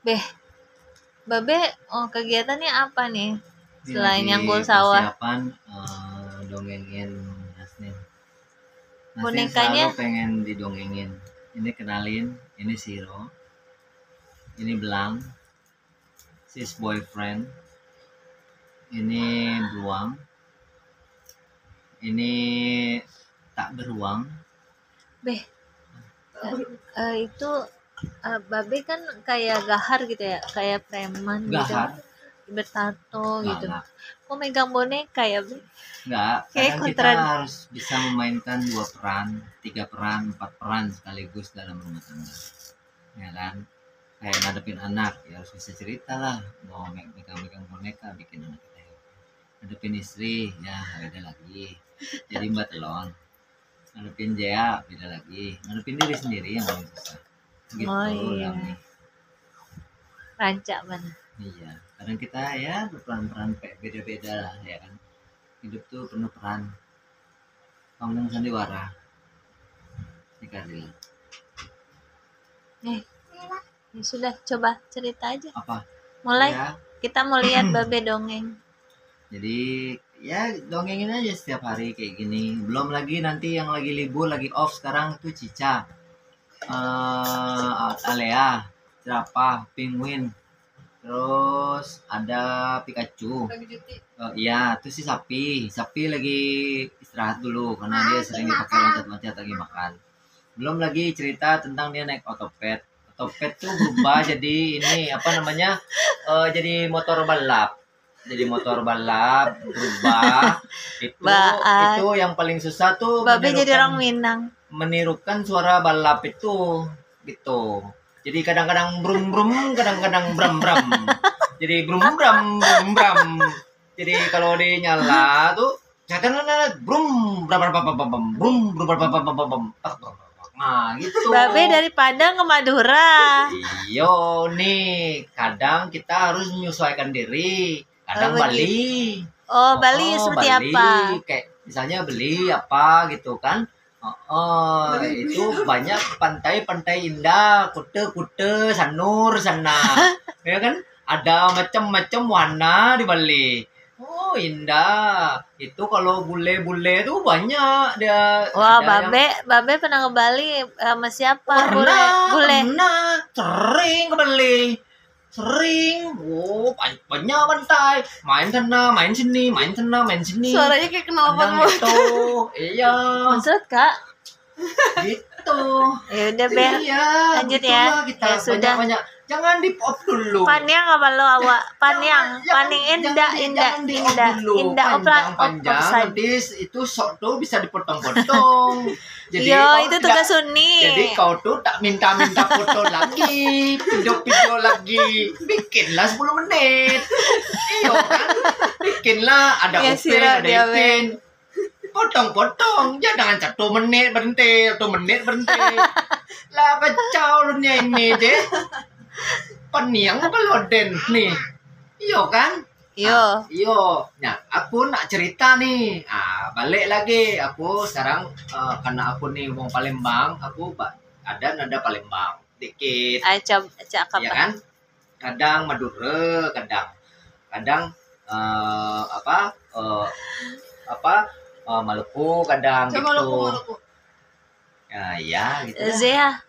Beh, Babe, kegiatannya apa nih? Ini Selain lagi nyanggul sawah. persiapan dongengin Nasnin. Nasnin Bonekanya? selalu pengen didongengin. Ini kenalin, ini Siro, ini Belang, sis boyfriend, ini Beruang, ini tak beruang. Beh, itu Babe kan kayak gahar gitu ya, kayak preman Gahar? gitu, bertato gitu. Enggak. Kok megang boneka ya, Be? Enggak, Kayak kadang kita kontran. harus bisa memainkan 2 peran, 3 peran, 4 peran sekaligus dalam rumah tangga. Ya kan? Kayak ngadepin anak, ya harus bisa cerita lah. Mau megang-megang boneka bikin anak kita happy. Ngadepin istri, ya beda lagi. Jadi mbak telon. Ngadepin Jaya, beda lagi. Ngadepin diri sendiri yang paling susah. Gitu Oh iya, Lami. rancak mana? Iya, kadang kita ya berperan-peran beda-beda lah ya kan. Hidup tuh penuh peran. Panggung sandiwara. Dikasih. Ya sudah, coba cerita aja. Apa? Mulai, Ya, kita mau lihat Babe dongeng. jadi ya dongengin aja setiap hari kayak gini. Belum lagi nanti yang lagi libur, lagi off sekarang tuh Cica, Alea, jerapah, penguin, terus ada Pikachu. Iya, terus si sapi lagi istirahat dulu karena dia sering dipakai loncat-loncat lagi makan. Belum lagi cerita tentang dia naik otopet. Otopet tuh berubah jadi ini apa namanya, jadi motor balap. Jadi motor balap berubah itu yang paling susah tuh Babe jadi orang Minang. menirukan suara balap itu gitu. Jadi kadang-kadang brum brum, kadang-kadang bram bram. Jadi brum bram brum bram. Jadi kalau dia nyala tuh kadang-kadang brum bram bram bram bram brum brum bram bram bram bram. Nah gitu. Babe dari Padang ke Madura. Iyo nih, kadang kita harus menyesuaikan diri. Kadang Bali. Bali seperti Bali. apa? Kayak misalnya beli apa gitu kan. Itu banyak pantai-pantai indah, kute-kute, sanur sana. Ya kan? Ada macam-macam warna di Bali. Oh, indah. Itu kalau bule-bule tuh banyak dia. Wah, Babe pernah ke Bali sama siapa? Bule. Pernah. Sering ke Bali. Sering. Oh, banyak pantai. Main sana, main sini, main sana, main sini. Suaranya kayak kenal banget. Gitu. Iya. Maksud, Kak? Gitu. Ya udah, Be. Iya, lanjut ya. Kita Ya sudah. banyak. Jangan di pop dulu. Paniang apa lo awak? Paniang indah. Panjang. Nanti itu sok tuh bisa dipotong-potong. Jadi itu tugas Uni. Jadi kau tuh tak minta foto lagi, video lagi. Bikinlah 10 menit. Iya kan? Bikinlah ada open, ada ikin. Potong-potong, jangan 1 menit berhenti, 1 menit berhenti. Lah kacau lu ini deh. Peniang apa loden nih? Iyo kan? Iyo. Nah, aku nak cerita nih. Balik lagi. Aku sekarang karena aku nih wong Palembang, aku ada nada Palembang dikit. Cakap ya kan? Kadang Madura, kadang Maluku, kadang gitu. Maluku. Ya, gitu. Zea,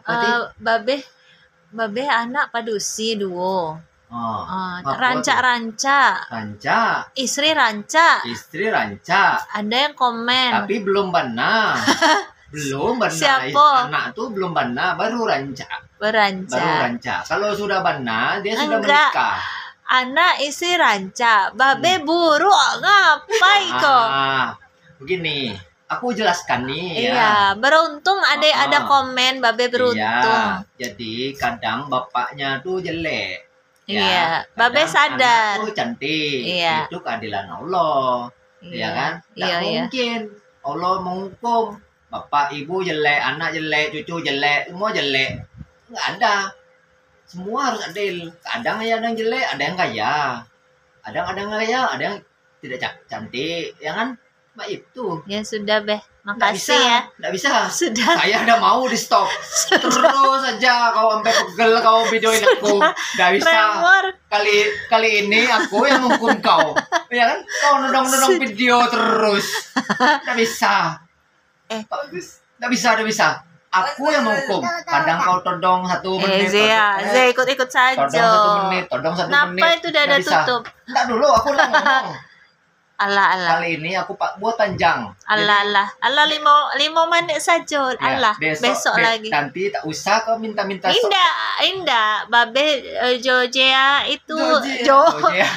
Babe anak padusi duo. Ranca. Istri ranca. Ada yang komen. Tapi belum benar. Siapa? Anak tuh belum benar, baru ranca. Beranca. Kalau sudah benar, dia sudah menikah. Anak istri ranca. Babe buruk ngapain kok? Begini, aku jelaskan nih. Iya, beruntung ada komen Babe beruntung. Iya, jadi kadang bapaknya tuh jelek. Iya, Babe sadar. Anak tuh cantik. Iya. Itu keadilan Allah. Iya kan? Tidak mungkin Allah menghukum bapak ibu jelek, anak jelek, cucu jelek, semua jelek. Enggak ada. Semua harus adil. Kadang ada yang jelek, ada yang kaya. Ada yang kaya, ada yang tidak cantik, ya kan? Mbak itu. Ya sudah, Beh. Nggak Makasih ya. Nggak bisa. Sudah. Saya udah mau di stop. Terus aja kau sampai pegel kau videoin aku. Nggak bisa. Tremor. Kali ini aku yang menghukum kau. Ya kan? Kau nodong-nodong video terus. Nggak bisa. Bagus. Nggak bisa. Aku yang menghukum. Kadang kau todong 1 menit. Zia ikut-ikut saja. Todong 1 Kenapa menit. itu dada Nggak bisa. tutup? Nggak dulu, aku udah ngomong. Allah. Kali ini aku buat panjang. Allah 5 menit saja. Allah. Besok lagi. Nanti tak usah kau minta-minta. Indah. Babe Jojea itu Ya.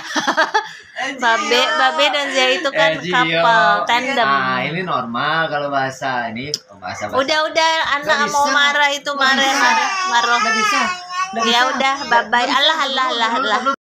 Babe dan Zia itu kan couple tandem. Nah, ini normal kalau bahasa ini bahasa. Udah anak Nggak mau bisa. marah itu Nggak bisa. marah. Nggak bisa. Ya udah, bye bye. Allah.